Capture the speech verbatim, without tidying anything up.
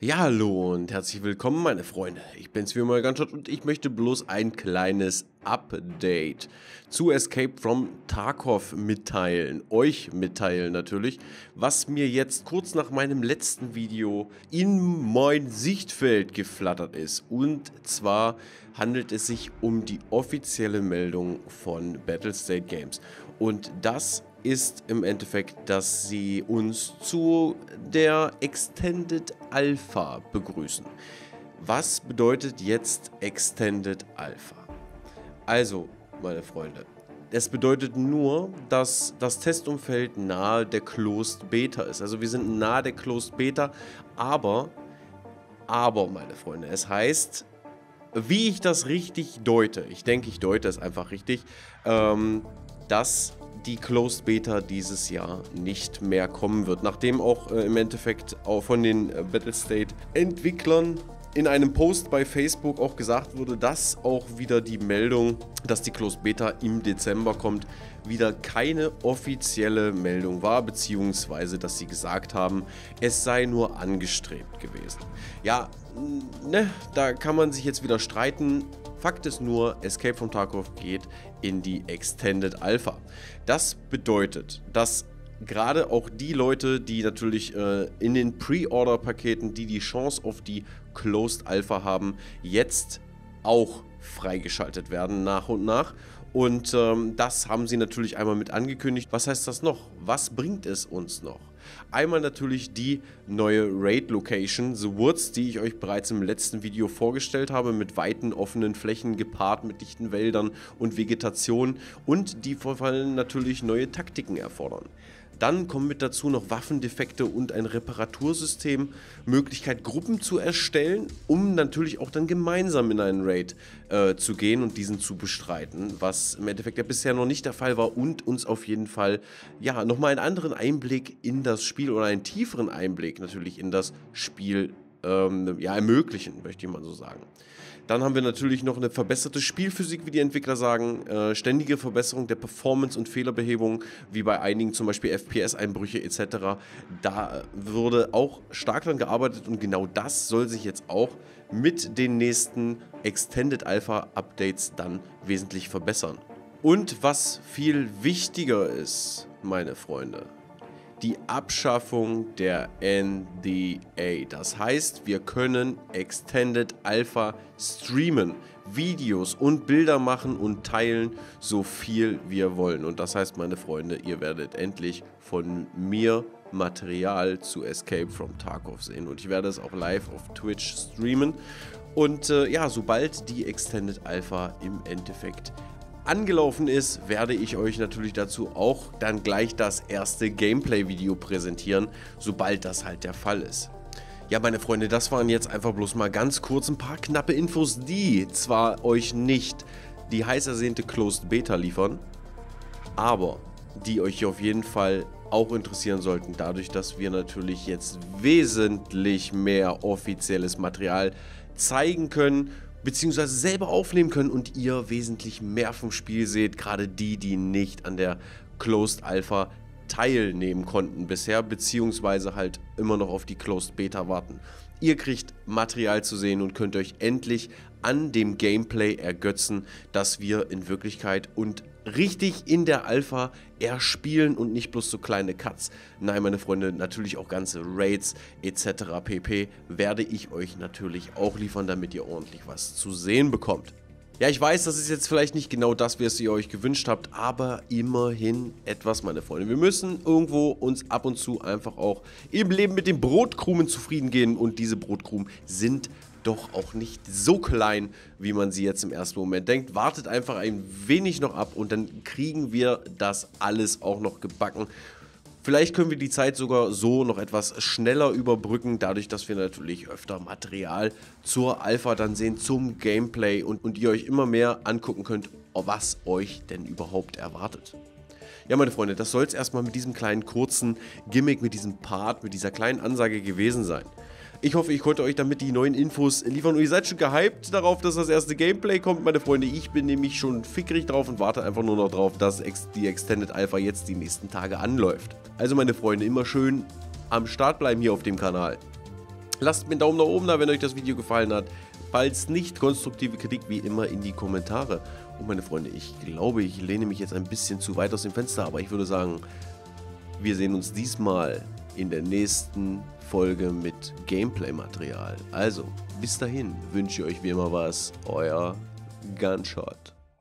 Ja, hallo und herzlich willkommen, meine Freunde. Ich bin's wie immer Gunshot und ich möchte bloß ein kleines Update zu Escape from Tarkov mitteilen, euch mitteilen natürlich, was mir jetzt kurz nach meinem letzten Video in mein Sichtfeld geflattert ist. Und zwar handelt es sich um die offizielle Meldung von Battlestate Games. Und das ist im Endeffekt, dass sie uns zu der Extended Alpha begrüßen. Was bedeutet jetzt Extended Alpha? Also, meine Freunde, es bedeutet nur, dass das Testumfeld nahe der Closed Beta ist. Also wir sind nahe der Closed Beta, aber, aber, meine Freunde, es heißt, wie ich das richtig deute, ich denke, ich deute es einfach richtig, ähm, dass die Closed Beta dieses Jahr nicht mehr kommen wird. Nachdem auch äh, im Endeffekt auch von den äh, Battlestate-Entwicklern in einem Post bei Facebook auch gesagt wurde, dass auch wieder die Meldung, dass die Closed Beta im Dezember kommt, wieder keine offizielle Meldung war, beziehungsweise dass sie gesagt haben, es sei nur angestrebt gewesen. Ja, ne, da kann man sich jetzt wieder streiten. Fakt ist nur, Escape from Tarkov geht in die Extended Alpha. Das bedeutet, dass gerade auch die Leute, die natürlich äh, in den Pre-Order-Paketen, die die Chance auf die Closed Alpha haben, jetzt auch freigeschaltet werden nach und nach. Und ähm, das haben sie natürlich einmal mit angekündigt. Was heißt das noch? Was bringt es uns noch? Einmal natürlich die neue Raid-Location, The Woods, die ich euch bereits im letzten Video vorgestellt habe, mit weiten offenen Flächen gepaart mit dichten Wäldern und Vegetation, und die vor allem natürlich neue Taktiken erfordern. Dann kommen mit dazu noch Waffendefekte und ein Reparatursystem, Möglichkeit Gruppen zu erstellen, um natürlich auch dann gemeinsam in einen Raid äh, zu gehen und diesen zu bestreiten, was im Endeffekt ja bisher noch nicht der Fall war und uns auf jeden Fall ja nochmal einen anderen Einblick in das Spiel oder einen tieferen Einblick natürlich in das Spiel ähm, ja, ermöglichen, möchte ich mal so sagen. Dann haben wir natürlich noch eine verbesserte Spielphysik, wie die Entwickler sagen, äh, ständige Verbesserung der Performance und Fehlerbehebung, wie bei einigen zum Beispiel F P S-Einbrüche et cetera. Da wurde auch stark dran gearbeitet und genau das soll sich jetzt auch mit den nächsten Extended Alpha Updates dann wesentlich verbessern. Und was viel wichtiger ist, meine Freunde, die Abschaffung der N D A. Das heißt, wir können Extended Alpha streamen, Videos und Bilder machen und teilen, so viel wir wollen. Und das heißt, meine Freunde, ihr werdet endlich von mir Material zu Escape from Tarkov sehen. Und ich werde es auch live auf Twitch streamen. Und äh, ja, sobald die Extended Alpha im Endeffekt angelaufen ist, werde ich euch natürlich dazu auch dann gleich das erste Gameplay-Video präsentieren, sobald das halt der Fall ist. Ja, meine Freunde, das waren jetzt einfach bloß mal ganz kurz ein paar knappe Infos, die zwar euch nicht die heiß ersehnte Closed Beta liefern, aber die euch auf jeden Fall auch interessieren sollten, dadurch, dass wir natürlich jetzt wesentlich mehr offizielles Material zeigen können, beziehungsweise selber aufnehmen können und ihr wesentlich mehr vom Spiel seht, gerade die, die nicht an der Closed Alpha teilnehmen konnten bisher, beziehungsweise halt immer noch auf die Closed Beta warten. Ihr kriegt Material zu sehen und könnt euch endlich an dem Gameplay ergötzen, das wir in Wirklichkeit und richtig in der Alpha erspielen und nicht bloß so kleine Cuts. Nein, meine Freunde, natürlich auch ganze Raids et cetera pp. werde ich euch natürlich auch liefern, damit ihr ordentlich was zu sehen bekommt. Ja, ich weiß, das ist jetzt vielleicht nicht genau das, was ihr euch gewünscht habt, aber immerhin etwas, meine Freunde. Wir müssen irgendwo uns ab und zu einfach auch im Leben mit den Brotkrumen zufrieden gehen, und diese Brotkrumen sind doch auch nicht so klein, wie man sie jetzt im ersten Moment denkt. Wartet einfach ein wenig noch ab und dann kriegen wir das alles auch noch gebacken. Vielleicht können wir die Zeit sogar so noch etwas schneller überbrücken, dadurch, dass wir natürlich öfter Material zur Alpha dann sehen, zum Gameplay, und, und ihr euch immer mehr angucken könnt, was euch denn überhaupt erwartet. Ja, meine Freunde, das soll es erstmal mit diesem kleinen kurzen Gimmick, mit diesem Part, mit dieser kleinen Ansage gewesen sein. Ich hoffe, ich konnte euch damit die neuen Infos liefern und ihr seid schon gehypt darauf, dass das erste Gameplay kommt, meine Freunde. Ich bin nämlich schon fickrig drauf und warte einfach nur noch drauf, dass die Extended Alpha jetzt die nächsten Tage anläuft. Also meine Freunde, immer schön am Start bleiben hier auf dem Kanal. Lasst mir einen Daumen nach oben da, wenn euch das Video gefallen hat. Falls nicht, konstruktive Kritik wie immer in die Kommentare. Und meine Freunde, ich glaube, ich lehne mich jetzt ein bisschen zu weit aus dem Fenster, aber ich würde sagen, wir sehen uns diesmal in der nächsten Folge mit Gameplay-Material. Also, bis dahin wünsche ich euch wie immer was, euer Gunshot.